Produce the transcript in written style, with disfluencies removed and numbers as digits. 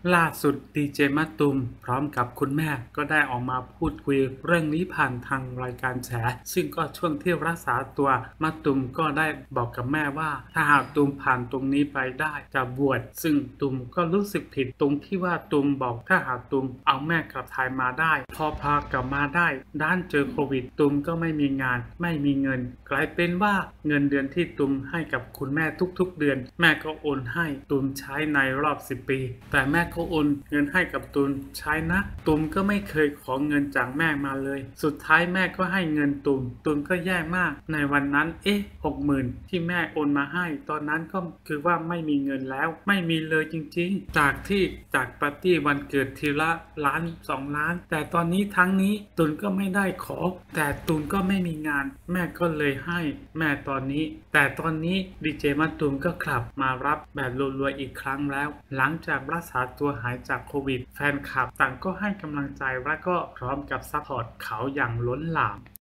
ล่าสุดดีเจมะตูมพร้อมกับคุณแม่ก็ได้ออกมาพูดคุยเรื่องนี้ผ่านทางรายการแฉซึ่งก็ช่วงที่รักษาตัวมะตูมก็ได้บอกกับแม่ว่าถ้าหากตูมผ่านตรงนี้ไปได้จะบวชซึ่งตูมก็รู้สึกผิดตรงที่ว่าตูมบอกถ้าหากตูมเอาแม่กลับไทยมาได้พอพากลับมาได้ด้านเจอโควิดตูมก็ไม่มีงานไม่มีเงินกลายเป็นว่าเงินเดือนที่ตูมให้กับคุณแม่ทุกๆเดือนแม่ก็โอนให้ตูมใช้ในรอบ10 ปีแต่แม่ก็โอนเงินให้กับตูมใช้นะตูมก็ไม่เคยขอเงินจากแม่มาเลยสุดท้ายแม่ก็ให้เงินตูมก็แย่มากในวันนั้น60,000ที่แม่โอนมาให้ตอนนั้นก็คือว่าไม่มีเงินแล้วไม่มีเลยจริงๆจากปาร์ตี้วันเกิดทีละล้าน2 ล้านแต่ตอนนี้ทั้งนี้ตูนก็ไม่ได้ขอแต่ตูนก็ไม่มีงานแม่ก็เลยให้แม่ตอนนี้แต่ตอนนี้ดีเจมะตูมก็กลับมารับแบบรัวๆอีกครั้งแล้วหลังจากรักษาตัวหายจากโควิดแฟนคลับต่างก็ให้กำลังใจและก็พร้อมกับซัพพอร์ตเขาอย่างล้นหลาม